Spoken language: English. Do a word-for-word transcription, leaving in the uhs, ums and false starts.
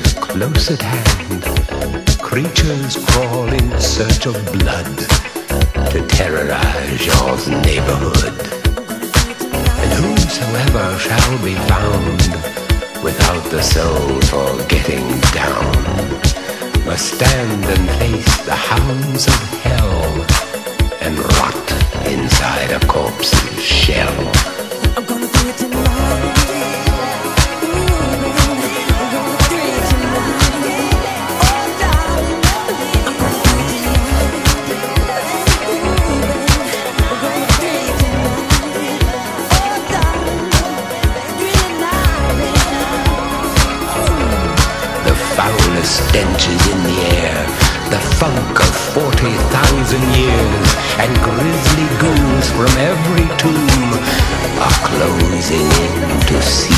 close at hand, creatures crawl in search of blood to terrorize your neighborhood. And whosoever shall be found without the soul for getting down must stand and face the hounds of hell and rot inside a corpse's shell. I'm gonna do it tonight. Stench is in the air, the funk of forty thousand years, and grisly ghouls from every tomb are closing in to see